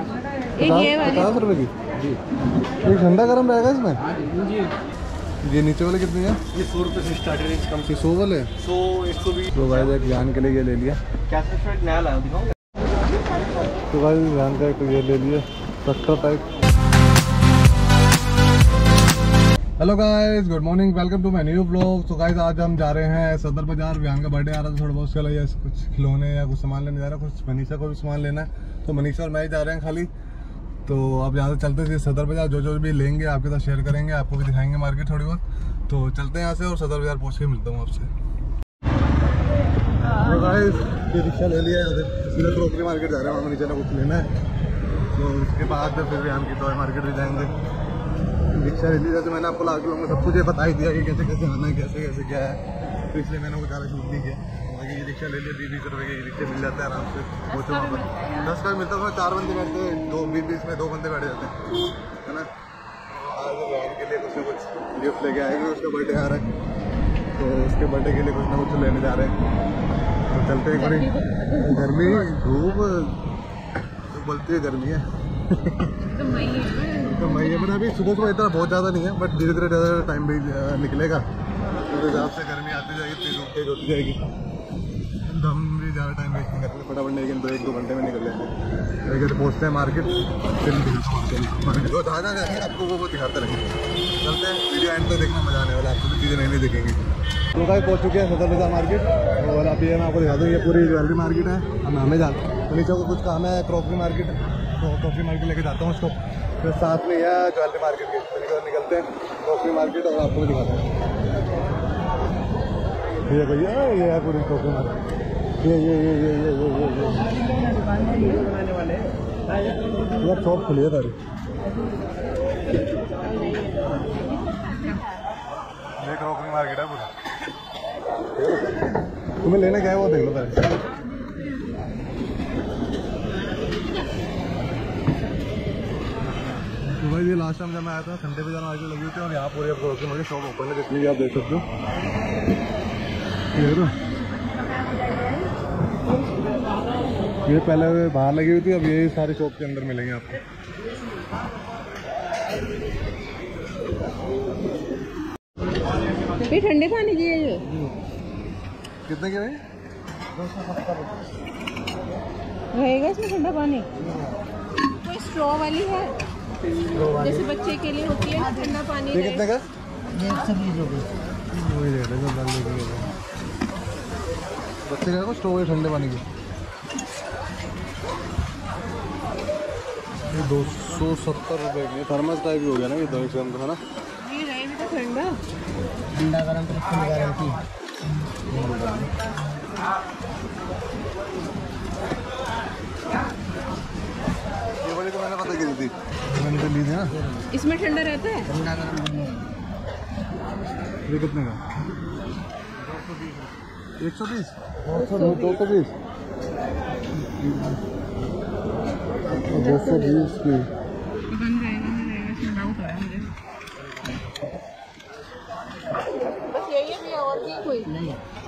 ₹50 की जी। एक ठंडा गर्म रहेगा इसमें जी। ये नीचे वाले कितने हैं? ये 100 रुपये से स्टार्ट है, कम से 100 वाले 100 120। तो भाई एक जान के लिए ये ले लिया। क्या नया लाया दिखाऊँ? तो भाई जान का एक ये ले लिया tractor type. Hello guys, good morning, welcome to my new vlog. तो गाइस आज हम जा रहे हैं सदर बाजार। विहान का बर्थडे आ रहा था, थोड़ा बहुत उसके लिए कुछ खिलौने या कुछ सामान लेने जा रहा है। कुछ मनीषा को भी सामान लेना है, तो मनीषा और मैं ही जा रहे हैं खाली। तो अब यहाँ से चलते थे सदर बाजार, जो भी लेंगे आपके साथ शेयर करेंगे, आपको भी दिखाएंगे मार्केट थोड़ी बहुत। तो चलते हैं यहाँ से और सदर बाजार पहुँच के मिलता हूँ आपसे। तो गाइस ये रिक्शा ले लिया है, सीधा क्रोकरी मार्केट जा रहे हैं, मनीषा ने कुछ लेना है। तो उसके बाद फिर विहान की टॉय मार्केट भी जाएंगे। रिक्शा ले ली, जैसे मैंने आपको लास्ट में सब कुछ बता ही दिया कि कैसे कैसे आना है, कैसे कैसे क्या है, तो इसलिए मैंने वो ज़्यादा शूट नहीं किया। बाकी ये रिक्शा ले लिया, 20-20 रुपये के रिक्शे मिल जाते हैं आराम से। पहुँचो वहाँ पर 10 का मिलता है, उसमें 4 बंदे बैठते हैं, 20-20 में 2 बंदे बैठ जाते हैं, है ना। आज विहान के लिए कुछ ना कुछ गिफ्ट लेके आएंगे, उसका बर्थडे आ रहा है, तो उसके बर्थडे के लिए कुछ ना कुछ लेने जा रहे हैं। तो चलते हैं। बड़ी गर्मी, धूप बोलती है, गर्मी है तो मई है, मैंने अभी सुबह सुबह इतना बहुत ज़्यादा नहीं है, बट धीरे धीरे ज़्यादा टाइम भी निकलेगा, तो हिसाब से गर्मी आती जाएगी, तेज होती जाएगी। तो हम भी ज़्यादा टाइम वेस्ट नहीं करते, फटाफट लेकिन 1-2 घंटे में निकल जाएंगे। अगर पहुँचते हैं मार्केट, फिर जो जहाँ जाएंगे आपको वो दिखाते रहेंगे। चलते हैं, वीडियो एंड तो देखना मजा आने वाला, आपको भी चीज़ें नहीं दिखेंगी। तो भाई पहुँच चुके हैं सदर बाजार मार्केट, और अभी मैं आपको दिखा दूँ, ये पूरी ज्वेलरी मार्केट है। हम हमें जाते हैं नीचे को, कुछ काम है क्रॉकरी मार्केट, तो क्रॉकरी मार्केट लेके जाता हूँ उसको, फिर साथ में यह ज्वेलरी मार्केट के निकलते हैं क्रॉकरी मार्केट, और आपको भी दिखाते हैं। ये भैया ये है पूरी क्रॉकरी मार्केट, ये शॉप खुली है सारी। ये क्रॉकरी मार्केट है पूरा, तुम्हें लेना क्या है वो देख लो पहले। तो भाई ये लास्ट टाइम जब मैं आया था, संडे बाजार मार्केट लगी हुई थी, और यहाँ पूरी अब क्रॉकरी मार्केट शॉप ओपन है, जितनी भी आप देख सकते हो। ये पहले बाहर लगी हुई थी, अब ये सारी शॉप के अंदर मिलेंगे आपको। ये ठंडे पानी की है ये। कितने के भाई? 270 रहेगा इसमें ठंडा पानी। कोई स्ट्रॉ वाली है जैसे बच्चे के लिए होती है ठंडा पानी। ये कितने का? ये 120 रुपये। वही रेट है जो डालने के लिए बच्चे का स्ट्रॉ है ठंडे पानी की। ये 270 रुपये की थर्मस टाइप ही हो गया ना ये, तो इसके अंदर है ना। ये रहेगा तो ठंडा ठंडा गरम तो इसकी गारंटी। ये वाली तो मैंने पता की थी, मैंने तो ली थी ना। इसमें ठंडा रहता है। ठंडा गरम दोनों। ये कितने का? 120 220 220 की बन जाएगा, नहीं रहेगा, इसमें डाउट है मुझे। बस यही है भैया, और भी कोई नहीं।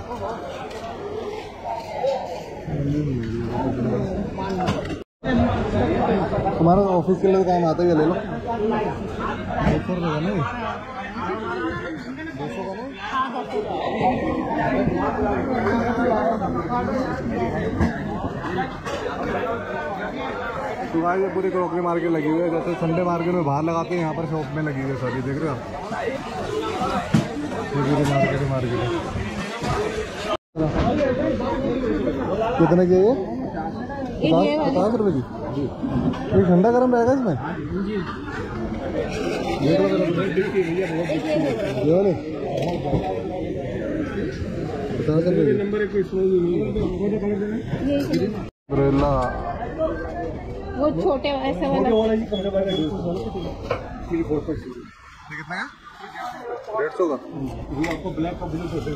तुम्हारा ऑफिस के लिए काम आता है, ये ले लो। 200 रुपये का नहीं, 200 का नहीं। तो भाई ये पूरी क्रॉकरी मार्केट लगी हुई है, जैसे संडे मार्केट में बाहर लगाते हैं, यहाँ पर शॉप में लगी हुई है सभी, देख रहे हो आप। ये पूरी मार्केट है। कितने की है ये? 50 रुपये की जी। ये ठंडा गर्म रहेगा इसमें ये वाले 50 रुपये ब्रेला। वो छोटे ऐसा वाला कितना का? 150 का। ये आपको ब्लैक का बिल्कुल छोटे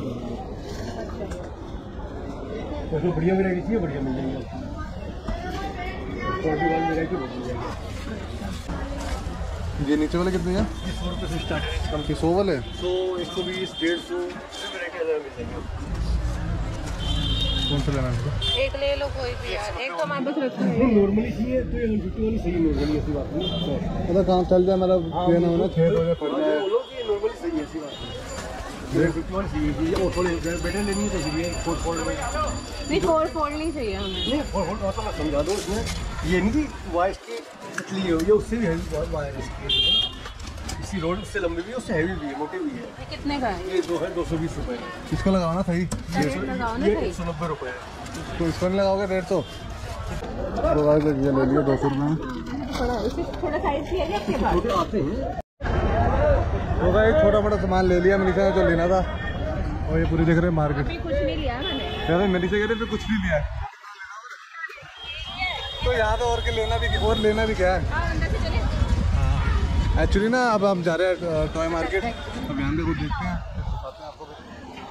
तो बढ़िया वैरायटी चाहिए, बढ़िया मिल जाएगी आपको। ये नीचे वाले कितने हैं? ये 100 रुपये से स्टार्ट है, कम 100 वाले 100 120 150 वैरायटी मिल जाएगी। कौन सा लेना है? एक ले लो कोई भी यार, एक तो हमारे पास रखा है। नॉर्मली चाहिए तो ये 150 वाली सही नॉर्मली ऐसी बात नहीं। मतलब काम चल जाए, मतलब ट्रेन हो ना 6 बजे पड़ जाए। बोलो कि नॉर्मली सही है ऐसी बात नहीं। 150 वाली सही है और थोड़े बेटे लेनी है तो ये 4 फोल्ड में नहीं 4 फोल्ड नहीं चाहिए हमें। नहीं 4 फोल्ड तो मैं समझा दूँ इसमें ये नहीं कि वॉइस की पतली है, ये उससे भी हैवी वायर इसकी। इसी रोड उससे लंबी भी है, उससे हैवी भी है, मोटी भी है। ये कितने का है? ये 220 रुपये। इसको लगाओ ना सही, रेट लगाओ ना ये सही। 190 रुपये है। तो इसको नहीं लगाओगे 150। तो गाइस ये ले लिया 200 रुपये में। इसे थोड़ा साइज किया गया आपके पास? छोटे आते हैं। तो गाइस छोटा मोटा सामान ले लिया मनीषा ने जो लेना था, और ये पूरी देख रहे हैं मार्केट। अभी कुछ नहीं लिया मैंने। यार मनीषा कह रहे थे कुछ नहीं लिया है, तो यहाँ तो और क्या लेना भी क्या है। हाँ अंदर से चले। एक्चुअली ना अब हम जा रहे हैं टॉय मार्केट, अब यहाँ पे कुछ देखते हैं दिखाते हैं आपको भी।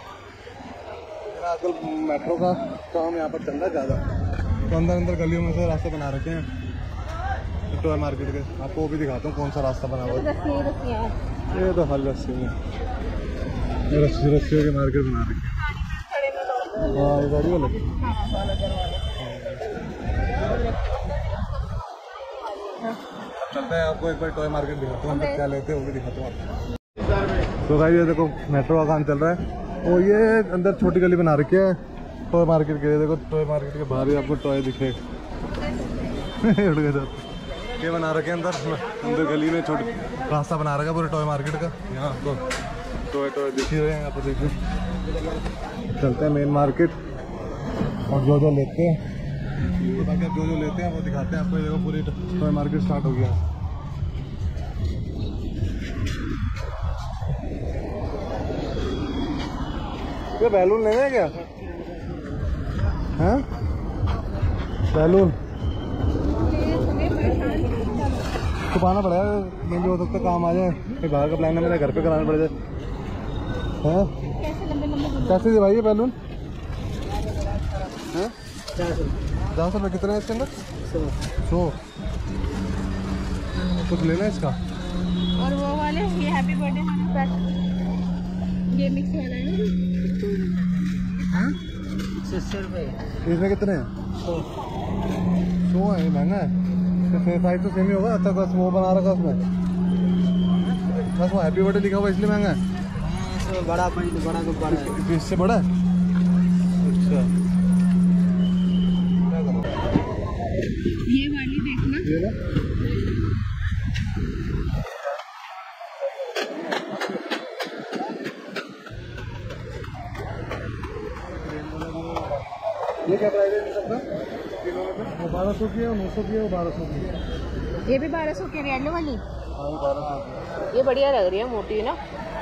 आजकल मेट्रो का काम यहाँ पर चल रहा है ज़्यादा, तो अंदर गलियों में से रास्ते बना रखे हैं टॉय मार्केट के। आपको वो भी दिखाता हूँ कौन सा रास्ता बना हुआ है। रस्सियाँ ये तो हर रस्सी में रस्सियों की मार्केट बना रखी है। हाँ ये गाड़ी वाला चलते हैं, आपको एक बार टॉय मार्केट दिखाता हूँ, अंदर क्या लेते हैं वो भी दिखाता हूँ आपको। तो भाई ये देखो मेट्रो का काम चल रहा है, और ये अंदर छोटी गली बना रखी है टॉय मार्केट के। देखो टॉय मार्केट के बाहर ही आपको टॉय दिखे उड़ गए तो ये बना रखे अंदर गली में छोटी रास्ता बना रखा है पूरे टॉय मार्केट का। यहाँ आपको टॉय दिख ही रहे हैं, आपको देखिए। चलते हैं मेन मार्केट और जो लेते हैं बाकी आप जो लेते हैं वो दिखाते हैं आपको। ये पूरी टॉय मार्केट स्टार्ट हो गया। ये बैलून लेना है क्या? हैं बैलून छुपाना पड़ेगा, नहीं भी हो सकता काम आ जाए। बाहर का प्लान है मेरा, घर पे कराना पड़ जाए। हैं कैसे भाई ये बैलून? हैं 50 रुपये कितने हैं इसके अंदर? 100। कुछ लेना है इसका? और वो वाले ये हैप्पी बर्थडे पैक, ये मिक्स वाला है ना। 100 रुपये। इसमें कितने हैं? 100 है, ये महंगा है। साइज तो सेम ही होगा, अच्छा बस वो बना रखा उसमें, बस वो हैप्पी बर्थडे लिखा हुआ इसलिए महंगा है। बड़ा गुब्बारा है, इससे बड़ा है। अच्छा ये वाली देखना, ये ना ये क्या प्राइस है इन सबका? 1200 की है, 900 की है, 1200 की है। ये भी 1200 के येलो वाली। हाँ 1200 की है। ये बढ़िया लग रही है, मोटी है ना,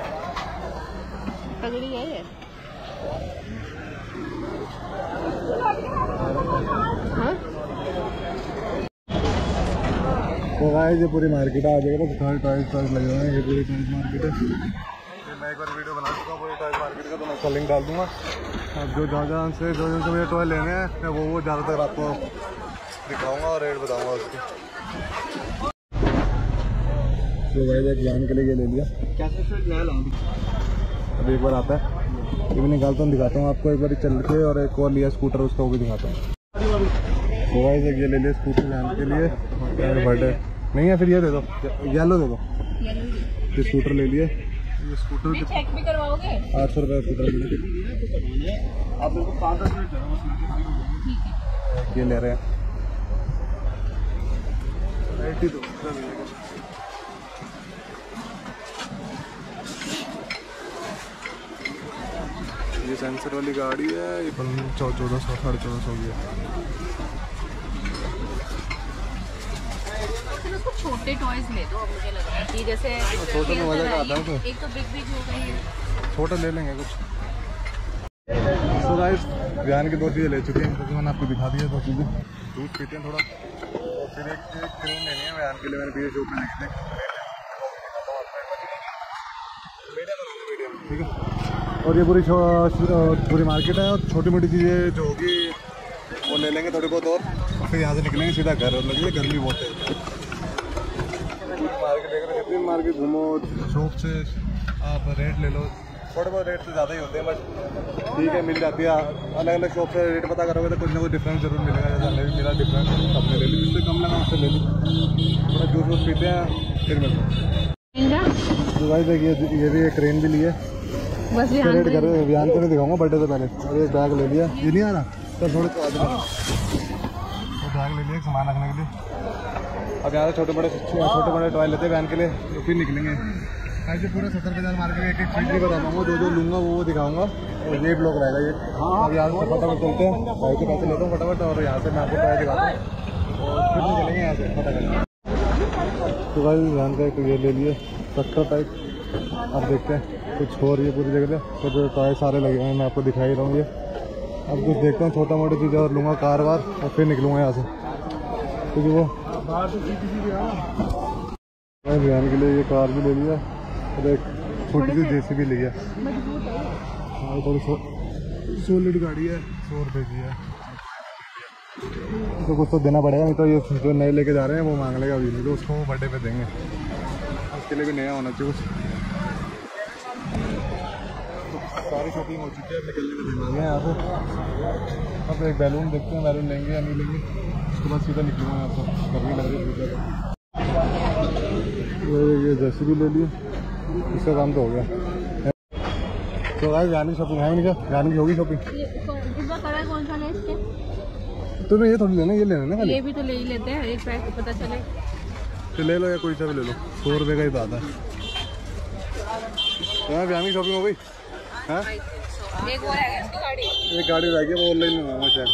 तगड़ी है ये। हाँ तो गाइस ये पूरी मार्केट आ जाएगा, तो सारे टॉयज लगे हुए हैं। ये पूरी टॉयज मार्केट है। मैं एक बार वीडियो बना चुका हूँ पूरी टॉयज मार्केट का, तो मैं उसका लिंक डाल दूँगा। अब जो जहाँ से मुझे टॉय लेने हैं मैं वो ज़्यादातर आपको दिखाऊँगा और रेट बताऊँगा उसकी। तो भाई एक जान के लिए ये ले लिया, अब एक बार आता है ये भी निकालता हूँ, दिखाता हूँ आपको एक बार चल के। और एक और लिया स्कूटर, उसका वो भी दिखाता हूँ। तो भाई एक ये ले लिया स्कूटर जान के लिए, बर्थडे नहीं है फिर ये दे दो, येलो दे दो। ये स्कूटर ले लिए, ये स्कूटर चेक भी करवाओगे? 800 रुपये स्कूटर ले। आप मेरे को 5-10 मिनट ये ले रहे हैं 82। ये सेंसर वाली गाड़ी है, ये 1400 1450 की है। उसको छोटे टॉयज ले दो, अब मुझे लग रहा है कि जैसे छोटे में मजा आता है। एक तो बिग बिग हो गई है, छोटे ले लेंगे कुछ। तो गाइस बयान की 2 चीज़ें ले चुके हैं, क्योंकि मैंने आपको दिखा दी है 2 चीज़ें। दूध पीते हैं थोड़ा, और फिर एक क्रीम लेनी है बयान के लिए, मैंने पीछे शॉप में लेके ठीक है। और ये पूरी मार्केट है, और छोटी मोटी चीज़ें जो होगी वो ले लेंगे थोड़ी बहुत, और फिर यहाँ से निकलेंगे सीधा घर। और लगे गर्मी बहुत है, मार्केट देख रहे हैं, जितनी मार्केट घूमो शॉप से आप रेट ले लो, थोड़े बहुत रेट से ज़्यादा ही होते हैं, बट ठीक है, मिल जाती है। अलग अलग शॉप से रेट पता करोगे तो कुछ ना कुछ डिफरेंस जरूर मिलेगा। जैसे हमें भी मिला डिफरेंस, सबने ले ली, जिससे कम लगा उससे ले ली। थोड़ा जूस वूस पीते हैं फिर मिलते हैं। तो भाई देखिए, ये भी एक क्रेन भी ली है, बस रेट कर व्यान को नहीं दिखाऊंगा बर्थडे से पहले। और एक बैग ले लिया, ये नहीं आ रहा तो थोड़े तो बैग ले लिया सामान रखने के लिए। अब यहाँ छोटे बड़े टॉय लेते हैं वैन के लिए, तो फिर निकलेंगे। ऐसे पूरे 70 बाजार मार्केट में एक एक चीज़ भी बता पाऊँगा, जो लूँगा वो दिखाऊंगा। और ये ब्लॉग रहेगा ये। अब यहाँ से फटाफट चलते हैं, भाई के पैसे लेता हूँ फटाफट, और यहाँ से मैं आपको टॉय दिखाता हूँ और फिर निकलेंगे यहाँ से फटाफट। तो भाई वैन का एक ये ले लिए चक्कर टाइप। अब देखते हैं कुछ हो रही है पूरी जगह पे, तो टॉय सारे लगे हुए हैं, मैं आपको दिखा ही रहा हूँ ये। अब कुछ देखते हैं, छोटा मोटी चीज़ें और लूँगा कार वार, और फिर निकलूँगा यहाँ से, क्योंकि वो वैन के लिए ये कार भी ले लिया और एक छोटी सी JCB ली है। हाँ, थोड़ी सॉलिड गाड़ी है, 100 रुपये की है, तो कुछ तो देना पड़ेगा, नहीं तो ये जो नए लेके जा रहे हैं वो मांग लेगा अभी, नहीं तो उसको बर्थडे पे देंगे, उसके लिए भी नया होना चाहिए कुछ। तो सारी शॉपिंग हो चुकी है, निकलने का दिमाग है यहाँ से। अब एक बैलून देखते हैं, बैलून लेंगे या नहीं लेंगे, उसके बाद सीधा निकलूँगा यहाँ से। गर्मी लग रही है, ये JCB ले लिए, इसका काम तो हो गया। तो भाई वैन की शॉपिंग है नहीं, क्या वैन की होगी शॉपिंग? कौन सा है इसके? तुम्हें ये थोड़ी लेना, ये लेना ना, ये भी तो ले ही लेते हैं, एक पैक पता चले तो ले लो, या कोई सा भी ले लो, 100 रुपये का ही तो आता है। तो वैन की शॉपिंग हो गई हाँ? एक और है इसकी गाड़ी, एक गाड़ी रह गई, वो ऑनलाइन मंगाऊंगा शायद,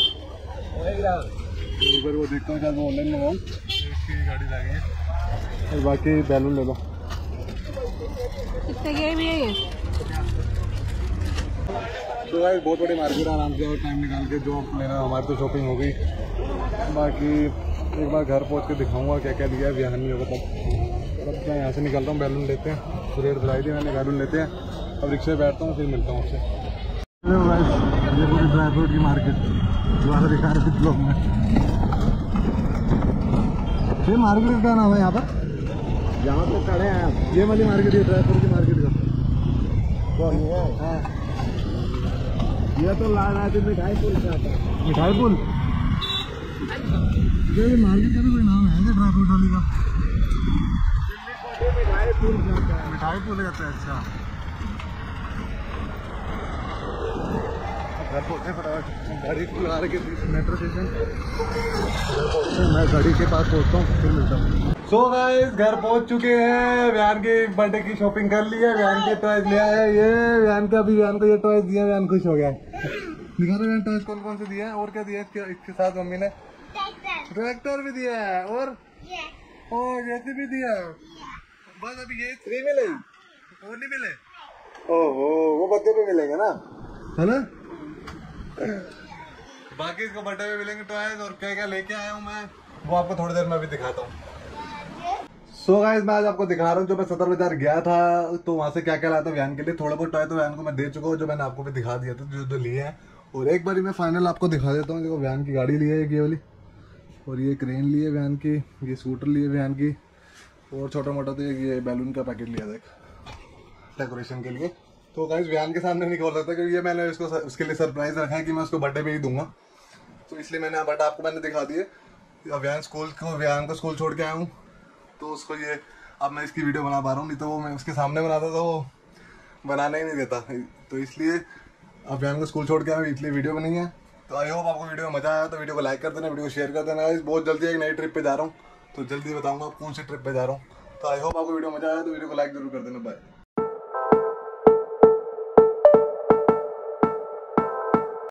ऊपर वो देखता हूँ शायद वो ऑनलाइन मंगाऊँ। इसकी गाड़ी रह गई है, और बाकी बैलून ले लो। कितने के भी है ये? तो भाई बहुत बड़ी मार्केट है, आराम से और टाइम निकाल के जो लेना हमारी तो शॉपिंग हो गई। बाकी एक बार घर पहुंच के दिखाऊंगा क्या क्या लिया है, व्यान नहीं होगा तब। अब मैं यहाँ से निकलता हूँ, बैलून लेते हैं, रेट दिलाई दी मैंने, बैलून लेते हैं, अब रिक्शे पे बैठता हूँ, फिर मिलता हूँ आपसे। ये पूरी ड्राई फ्रूट की मार्केट दोबारा दिखा रहे थे ब्लॉग में। ये मार्केट का नाम है यहाँ पर, यहाँ तो खड़े हैं, ये वाली मार्केट है ड्राई फ्रूट की मार्केट का। कौन है? हाँ, ये तो लाल मिठाई पुल से आता है। मिठाई पुल, ये मार्केट का भी कोई नाम है ड्राई फ्रूट वाली का? मिठाई पुल जाता है, मिठाई पुल जाता है। अच्छा, घर पहुँचे फटाफट, गाड़ी लगा रहे मेट्रो स्टेशन, मैं गाड़ी के पास पहुँचता हूँ, फिर मिलता हूँ। सो गाइस घर पहुँच चुके हैं, व्यान के बर्थडे की शॉपिंग कर ली है, व्यान के टॉयज लिया है, ये व्यान का भी, व्यान को ये टॉयज दिया, व्यान खुश हो गया है। दिखा रहे व्यान टॉयज कौन कौन से दिए हैं, और क्या दिया है इसके साथ मम्मी ने? ट्रैक्टर भी दिया है, और जैसे भी दिया है। बस अभी ये 3 मिले और नहीं मिले, ओहो वो बर्थडे पे मिलेंगे ना, है ना? बाकी इसको बर्थडे पे मिलेंगे टॉयज, और क्या क्या लेके आया हूँ मैं वो आपको थोड़ी देर में अभी दिखाता हूँ। सो गाइस मैं आज आपको दिखा रहा हूँ, जो मैं 70 बाजार गया था तो वहाँ से क्या क्या लाया था व्यान के लिए। थोड़ा बहुत टॉय तो व्यान को मैं दे चुका हूँ, जो मैंने आपको भी दिखा दिया था, जो लिए हैं। और एक बार मैं फाइनल आपको दिखा देता हूँ। देखो व्यान की गाड़ी ली है एक ये वाली, और ये क्रेन ली है व्यान की, ये स्कूटर ली है व्यान की, और छोटा मोटा तो ये बैलून का पैकेट लिया था डेकोरेशन के लिए। तो गाइस व्यान के सामने नहीं खोल सकता, क्योंकि ये मैंने इसको उसके लिए सरप्राइज रखा है कि मैं उसको बर्थडे पे ही दूंगा, तो इसलिए मैंने बट आपको मैंने दिखा दिए। व्यान को स्कूल छोड़ के आया हूँ, तो उसको ये अब मैं इसकी वीडियो बना पा रहा हूँ, नहीं तो वो मैं उसके सामने बनाता तो वो बनाने ही नहीं देता, तो इसलिए अब व्यान को स्कूल छोड़ के आया, इसलिए वीडियो बनी है। तो आई होप आपको वीडियो में मजा आया, तो वीडियो को लाइक कर देना, वीडियो को शेयर कर देना। बहुत जल्दी एक नई ट्रिप पे जा रहा हूँ, तो जल्दी बताऊँगा कौन सी ट्रिप पे जा रहा हूँ। तो आई होप आपको वीडियो मजा आया, तो वीडियो को लाइक जरूर कर देना। बाय।